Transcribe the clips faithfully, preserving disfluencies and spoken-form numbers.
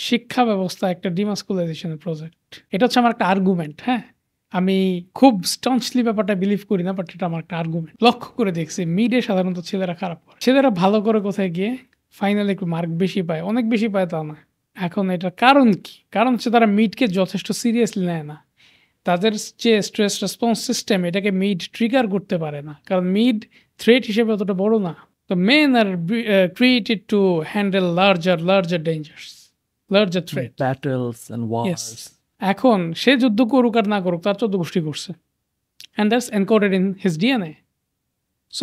শিক্ষা ব্যবস্থা একটা ডিমাস্কুলাইজেশনের প্রজেক্ট। এটা হচ্ছে আমার একটা আর্গুমেন্ট, হ্যাঁ? আমি খুব স্টনচলি ব্যাপারটা বিলিভ করি না, বাট এটা আমার একটা আর্গুমেন্ট। লক্ষ্য করে দেখছি মিডে সাধারণত ছেলেরা খারাপ করে। ছেলেরা ভালো করে কোথায় গিয়ে ফাইনালে একটু মার্ক বেশি পায়, অনেক বেশি পায় তা না। এখন এটার কারণ কি? কারণ হচ্ছে তারা মিডকে যথেষ্ট সিরিয়াসলি নেয় না। তাদের যে স্ট্রেস রেসপন্স সিস্টেম এটাকে মিড ট্রিগার করতে পারে না। কারণ মিড থ্রেট হিসেবে অতটা বড় না। তো men are created to handle larger larger dangers, larger threat, battles and wars. এখন সে যুদ্ধ করুক আর না করুক তার চোদ্দ গোষ্ঠী করছে, and that's encoded in his DNA. So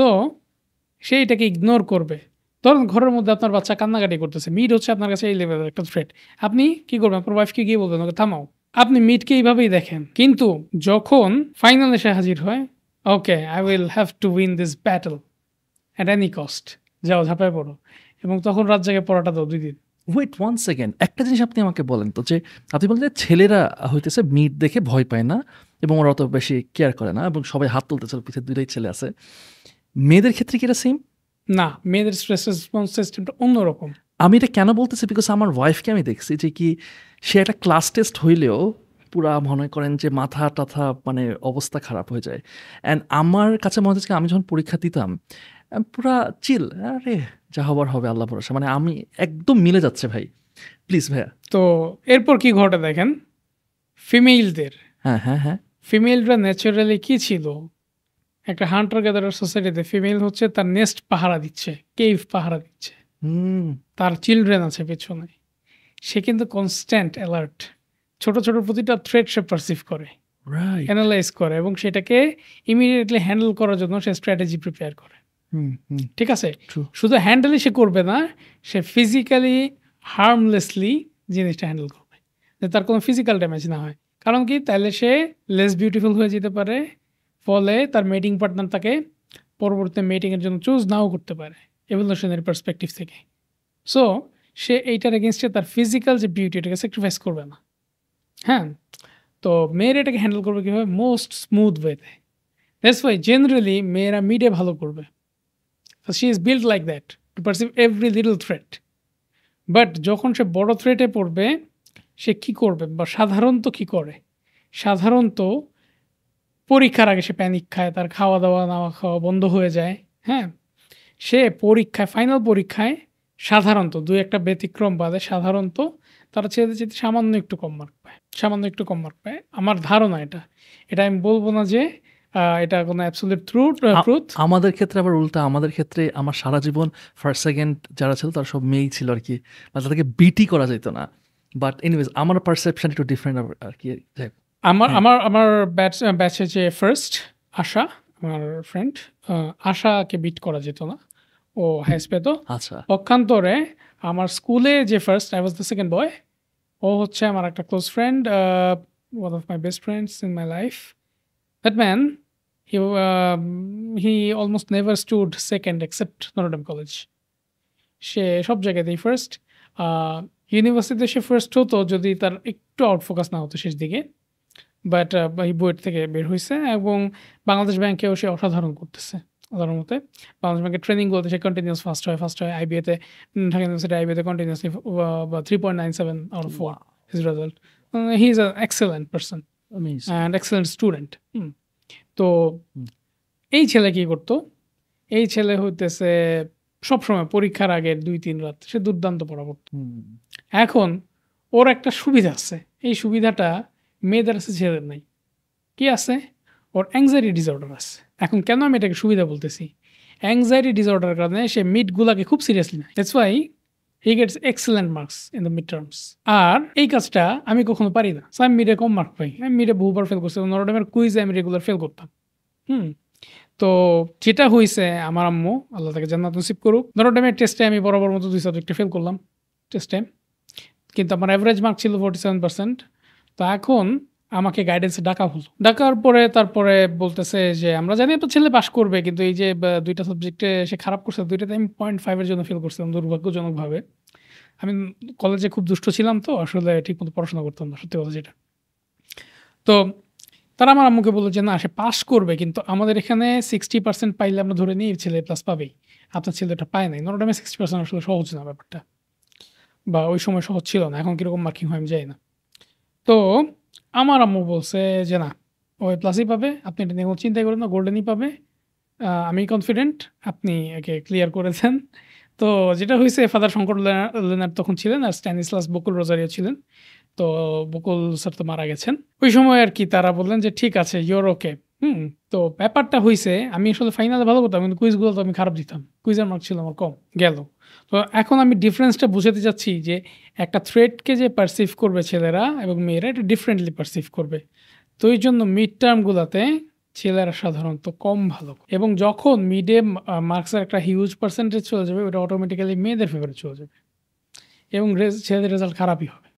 সে এটাকে ইগনোর করবে। ধরুন ঘরের মধ্যে আপনার বাচ্চা কান্নাকাটি করতেছে, মিড হচ্ছে আপনার কাছে এই লেভেলের একটা থ্রেট। আপনি কি করবেন? আপনার ওয়াইফকে গিয়ে বলবেন ওকে থামাও। আপনি মিডকে এইভাবেই দেখেন, কিন্তু যখন ফাইনালে সে হাজির হয়, okay I will have to win this battle at any cost, যাও ঝাঁপায় পড়ো, এবং তখন রাত জাগে পড়াটা দাও দুই দিন। ওয়েট ওয়ান সেকেন্ড, একটা জিনিস আপনি আমাকে বলেন তো, যে আপনি বলেন যে ছেলেরা হইতেছে মিট দেখে ভয় পায় না এবং ওরা অত বেশি কেয়ার করে না এবং সবাই হাত তুলতেছে, পিছিয়ে দুইটাই ছেলে আছে। মেয়েদের ক্ষেত্রে কি এটা সেম? না, মেয়েদের স্ট্রেস রেসপন্স সিস্টেমটা অন্যরকম। আমি এটা কেন বলতেছি, বিকজ আমার ওয়াইফকে আমি দেখছি যে কি সে একটা ক্লাস টেস্ট হইলেও পুরা মনে করেন যে মাথা টাথা মানে অবস্থা খারাপ হয়ে যায়। অ্যান্ড আমার কাছে মনে হচ্ছে আমি যখন পরীক্ষা দিতাম পুরা চিল, আরে যা হবার হবে আল্লাহ ভরসা, মানে আমি একদম মিলে যাচ্ছে ভাই। প্লিজ ভাইয়া। তো এরপর কি ঘটে দেখেন, ফিমেলদের, হ্যাঁ হ্যাঁ হ্যাঁ ফিমেলরা ন্যাচারালি কি ছিল, একটা হান্টার গ্যাদারার সোসাইটিতে ফিমেল হচ্ছে তার নেস্ট পাহারা দিচ্ছে, কেভ পাহারা দিচ্ছে, হুম তার চিলড্রেন আছে পেছনে, সে কিন্তু কনস্ট্যান্ট অ্যালার্ট, ছোট ছোট প্রতিটা থ্রেট সে পারসিভ করে, রাইট অ্যানালাইজ করে, এবং সেটাকে ইমিডিয়েটলি হ্যান্ডেল করার জন্য সে স্ট্র্যাটেজি প্রিপেয়ার করে। হুম হুম ঠিক আছে, True. শুধু হ্যান্ডেলই সে করবে না, সে ফিজিক্যালি হার্মলেসলি জিনিসটা হ্যান্ডেল করবে, যে তার কোনো ফিজিক্যাল ড্যামেজ না হয়। কারণ কি, তাহলে সে লেস বিউটিফুল হয়ে যেতে পারে, ফলে তার মেটিং পার্টনার তাকে পরবর্তী মেটিংয়ের জন্য চুজ নাও করতে পারে এভলিউশনারি পার্সপেক্টিভ থেকে। সো সে এইটার এগেনস্টে তার ফিজিক্যাল যে বিউটি এটাকে স্যাক্রিফাইস করবে না। হ্যাঁ, তো মেয়েরা এটাকে হ্যান্ডেল করবে কীভাবে? মোস্ট স্মুথ ওয়েতে। দ্যাটস ওয়াই জেনারেলি মেয়েরা মিডে ভালো করবে। So she is built like that to perceive every little threat. But যখন সে বড় থ্রেটে পড়বে সে কি করবে, বা সাধারণত কি করে? সাধারণত পরীক্ষার আগে সে প্যানিক খায়, তার খাওয়া দাওয়া নাওয়া খাওয়া বন্ধ হয়ে যায়। হ্যাঁ, সে পরীক্ষায়, ফাইনাল পরীক্ষায় সাধারণত দুই একটা ব্যতিক্রম বাদে সাধারণত তারা ছেড়ে যেতে সামান্য একটু কম মার্ক পায়, সামান্য একটু কম মার্ক পায়। আমার ধারণা এটা, এটা আমি বলবো না যে আহ, এটা কোনো অ্যাবসলিউট ট্রুথ ট্রুথ আমাদের ক্ষেত্রে আবার উল্টা, আমাদের ক্ষেত্রে আমার সারা জীবন ফার্স্ট সেকেন্ড যারা ছিল তারা সব মেয়েই ছিল আর কি, মানে তাদেরকে বিটি করা যেত না। বাট এনিওয়েজ আমার পারসেপশন একটু ডিফারেন্ট আর কি। আমার হ্যাঁ। আমার আমার ব্যাচ ব্যাচে যে ফার্স্ট আশা, আমার ফ্রেন্ড, আশাকে বিট করা যেত না, ও হাইস্ট পেত। আচ্ছা পক্ষান্তরে আমার স্কুলে যে first, I was the second boy, ও হচ্ছে আমার একটা close friend, one of my best friends in my life. That man he he almost never stood second except Notre Dame college. সে সব জায়গাতেই ফার্স্ট। ইউনিভার্সিটিতে সে ফার্স্ট হতো যদি তার একটু আউট ফোকাস না হতো শেষ দিকে, বাট এই বুয়েট থেকে বের হয়েছে, এবং বাংলাদেশ ব্যাংকেও সে অসাধারণ করতেছে। সাধারণ মতে বাংলাদেশ ব্যাংকের ট্রেনিংগুলোতে সে কন্টিনিউস ফার্স্ট হয় ফার্স্ট হয় আইবিএতে, ঢাকা ইউনিভার্সিটি আইবিএতে continuously three point nine seven out of four his result. He is a excellent person and excellent student. তো এই ছেলে কী করতো? এই ছেলে হইতেছে সবসময় পরীক্ষার আগের দুই তিন রাত সে দুর্দান্ত পড়া করতো। এখন ওর একটা সুবিধা আছে, এই সুবিধাটা মেয়েদের আছে, ছেলেদের নাই। কি আছে? ওর অ্যাংজাইটি ডিসঅর্ডার আছে। এখন কেন আমি এটাকে সুবিধা বলতেছি? অ্যাংজাইটি ডিসঅর্ডারের কারণে সে মিডগুলাকে খুব সিরিয়াসলি নেয়। That's why he gets excellent marks in the mid terms. আর এই কাজটা আমি কখনো পারি না, সো আমি মিডে কম মার্ক পাই। আমি মিডে বহুবার ফেল করছি, নরডেমের কুইজে আমি রেগুলার ফেল করতাম। হুম তো যেটা হয়েছে, আমার আম্মু আল্লাহ তাকে জান্নাত নসিব করুক, নরডেমের টেস্টে আমি বরাবর মতো দুই সাবজেক্টে ফেল করলাম টেস্টে, কিন্তু আমার অ্যাভারেজ মার্ক ছিল ফোর্টি সেভেন পার্সেন্ট। তো এখন আমাকে গাইডেন্সে ডাকা হলো, ডাকার পরে তারপরে বলতেছে যে আমরা জানি তো ছেলে পাস করবে, কিন্তু এই যে দুইটা সাবজেক্টে সে খারাপ করছে, দুইটাতে আমি পয়েন্ট ফাইভের জন্য ফেল করছিলাম দুর্ভাগ্যজনকভাবে। আমি কলেজে খুব দুষ্ট ছিলাম, তো আসলে ঠিকমতো পড়াশোনা করতাম না, সত্যি কথা যেটা। তো তারা আমার আম্মুকে বললো যে না, সে পাস করবে, কিন্তু আমাদের এখানে সিক্সটি পার্সেন্ট পাইলে আমরা ধরে নিই ছেলে প্লাস পাবেই, আপনার ছেলে এটা পায় নাই। নরডেমে সিক্সটি পার্সেন্ট আসলে সহজ না ব্যাপারটা। বা ওই সময় সহজ ছিল না। এখন কিরকম মার্কিং হয় আমি জানি না। তো আমার আম্মু বলছে যে, "না, ও এ প্লাসই পাবে। আপনি এটা নিয়ে কোনো চিন্তাই করেন না। গোল্ডেনই পাবে। আ আমি কনফিডেন্ট। আপনি একে ক্লিয়ার করে দেন।" তো যেটা হইছে ফাদার শঙ্কর লেনা লেনার্ড তখন ছিলেন আর স্ট্যানিস্লাস বকুল রোজারিও ছিলেন। তো বকুল স্যার তো মারা গেছেন। ওই সময় আরকি তারা বললেন যে, "ঠিক আছে, ইউ আর ওকে।" হুম? তো ব্যাপারটা হইছে আমি আসলে ফাইনালে ভালো করতাম কিন্তু কুইজগুলো তো আমি খারাপ দিতাম। কুইজের মার্ক ছিল আমার কম। গেল। তো এখন আমি ডিফারেন্সটা বুঝাতে চাচ্ছি যে একটা থ্রেটকে যে পারসিভ করবে ছেলেরা এবং মেয়েরা এটা ডিফারেন্টলি পারসিভ করবে। তো এইজন্য মিড টার্ম গুলাতে ছেলেরা সাধারণত কম ভালো করে। এবং যখন মিডে আ মার্কসের একটা হিউজ পার্সেন্টেজ চলে যাবে ওটা অটোমেটিক্যালি মেয়েদের ফেভারে চলে যাবে। এবং রেজ ছেলেদের রেজাল্ট খারাপই হবে।